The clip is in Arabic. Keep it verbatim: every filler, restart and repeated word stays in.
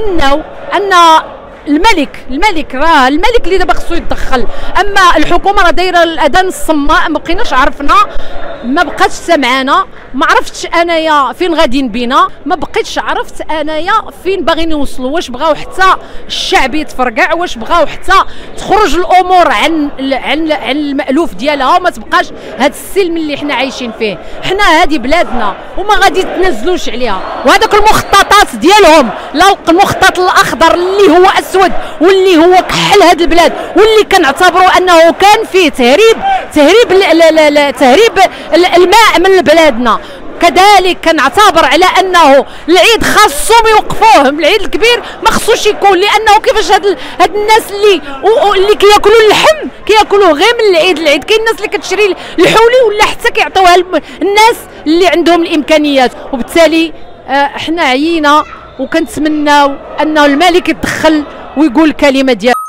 كنتمناو ان الملك الملك راه الملك اللي دابا خصو يتدخل. اما الحكومه راه دايره الاذان الصماء، ما بقيناش عرفنا، ما بقاتش سمعانا، ما عرفتش انايا فين غاديين بينا، ما بقيتش عرفت انايا فين باغيين يوصلوا. واش بغاو حتى الشعب يتفرقع، واش بغاو حتى تخرج الامور عن عن عن المالوف ديالها وما تبقاش هذا السلم اللي حنا عايشين فيه. حنا هذه بلادنا وما غادي يتنازلوش عليها، وهذاك المخططات ديالهم، لا المخطط الاخضر اللي هو اسود واللي هو كحل هذه البلاد، واللي كنعتبروا انه كان فيه تهريب تهريب لا لا لا تهريب الماء من بلادنا. كذلك كنعتبر على انه العيد خاصهم يوقفوه، العيد الكبير ما خصوش يكون، لانه كيفاش هاد هاد الناس اللي اللي كياكلوا اللحم كياكلوه غير من العيد العيد. كاين الناس اللي كتشري الحولي ولا حتى كيعطيوها الناس اللي عندهم الامكانيات. وبالتالي احنا عيينا وكنتمناو انه الملك يتدخل ويقول الكلمه ديالو.